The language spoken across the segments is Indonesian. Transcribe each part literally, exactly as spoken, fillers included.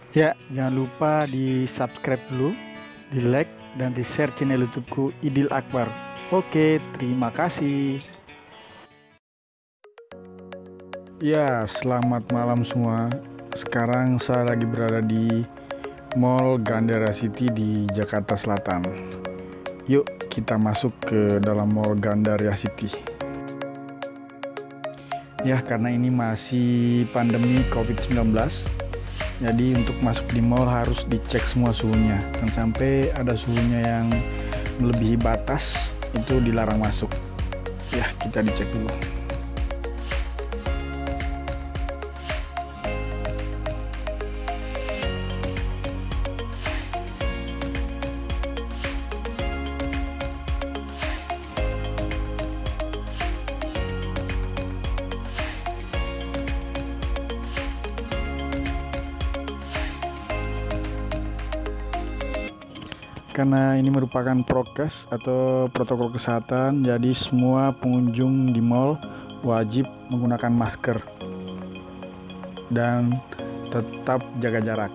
Ya, jangan lupa di subscribe dulu, di like, dan di share channel YouTubeku Idil Akbar. Oke, terima kasih. Ya, selamat malam semua. Sekarang saya lagi berada di Mall Gandara City di Jakarta Selatan. Yuk, kita masuk ke dalam Mall Gandaria City. Ya, karena ini masih pandemi covid sembilan belas, jadi untuk masuk di mall harus dicek semua suhunya. Dan sampai ada suhunya yang melebihi batas, itu dilarang masuk. Ya, kita dicek dulu. Karena ini merupakan prokes atau protokol kesehatan, jadi semua pengunjung di mall wajib menggunakan masker dan tetap jaga jarak.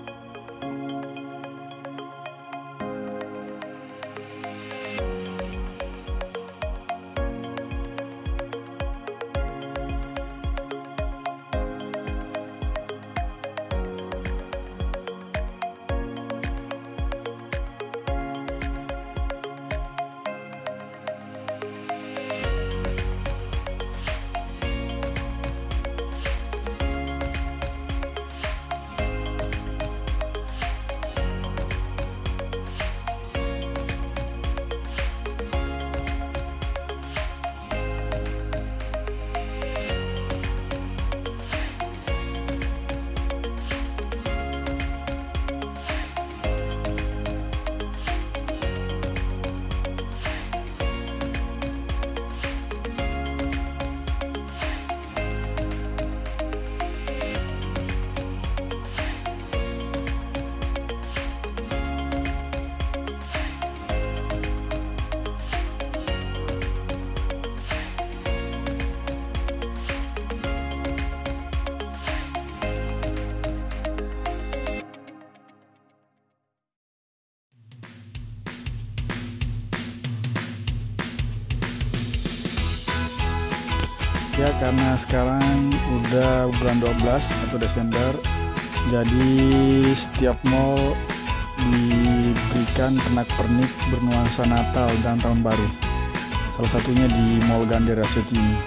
Ya, karena sekarang udah bulan dua belas atau Desember, jadi setiap mall diberikan pernak-pernik bernuansa Natal dan Tahun Baru. Salah satunya di Mall Gandara City ini.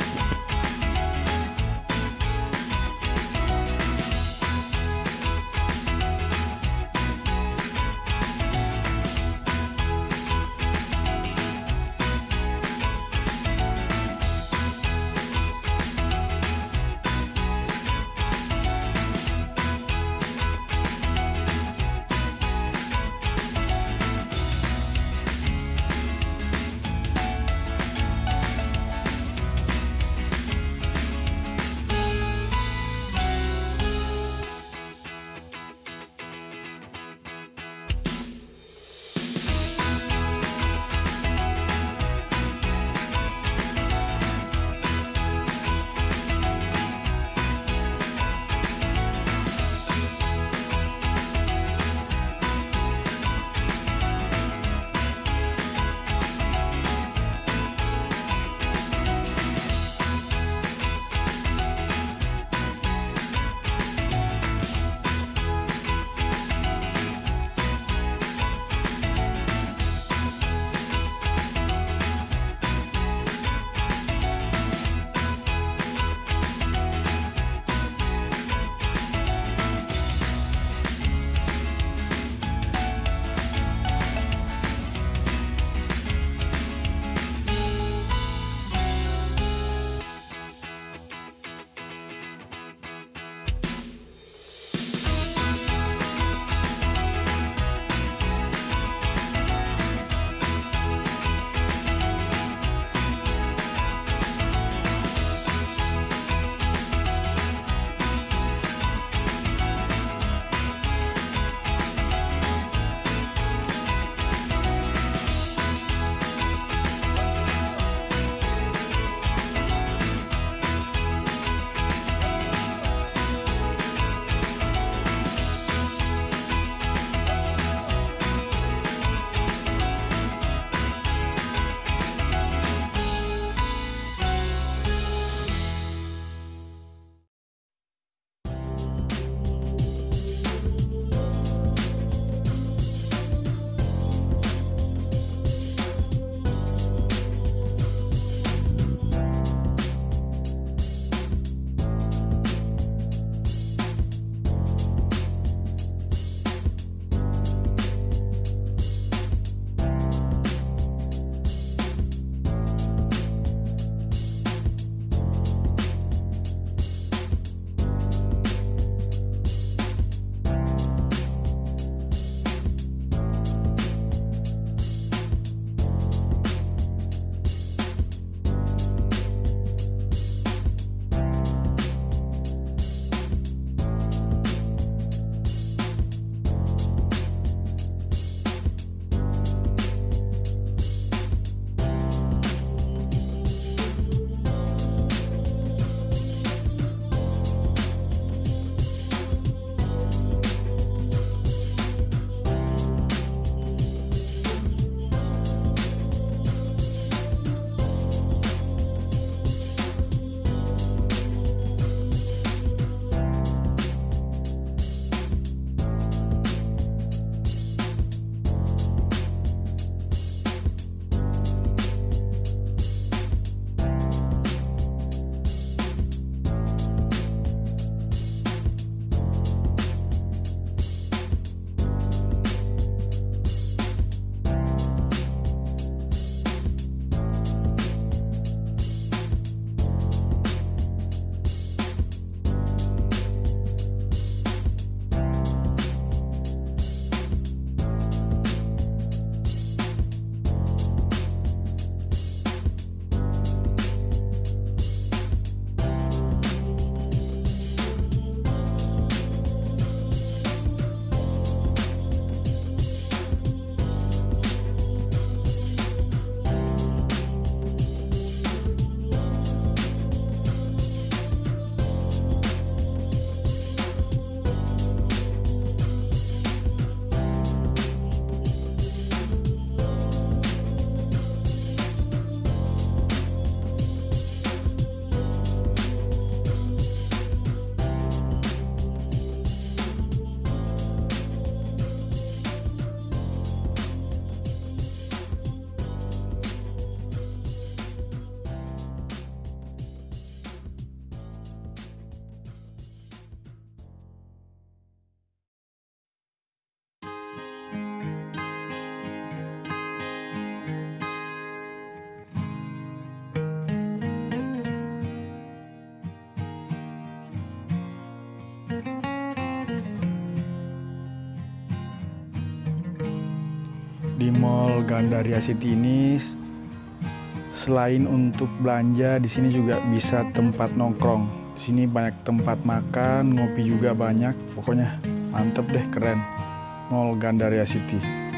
di Mall Gandaria City ini selain untuk belanja, di sini juga bisa tempat nongkrong. Di sini banyak tempat makan, ngopi juga banyak. Pokoknya mantep deh, keren. Mall Gandaria City.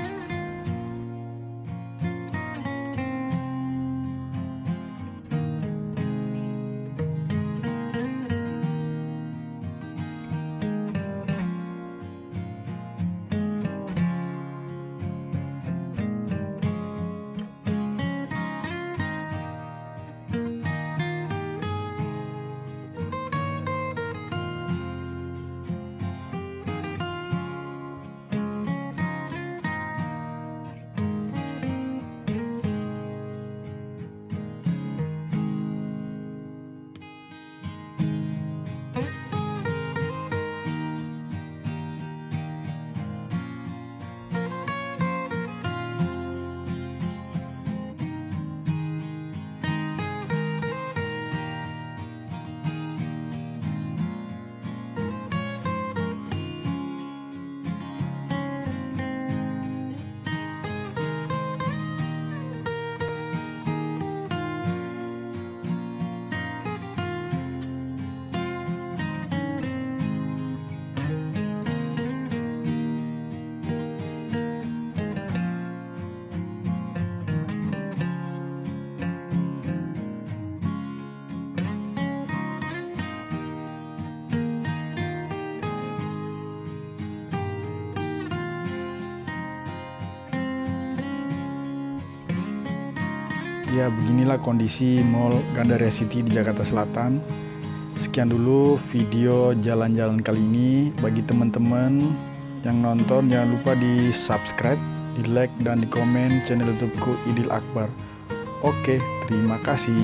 Ya, beginilah kondisi Mall Gandaria City di Jakarta Selatan. Sekian dulu video jalan-jalan kali ini. Bagi teman-teman yang nonton, jangan lupa di subscribe, di like, dan di komen channel YouTubeku Idil Akbar. Oke, terima kasih.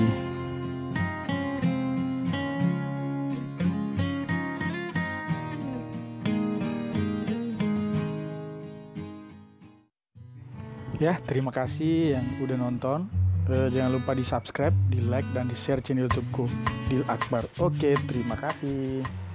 Ya, terima kasih yang udah nonton. Uh, jangan lupa di subscribe, di like, dan di share channel YouTubeku Idil Akbar. Oke, terima kasih.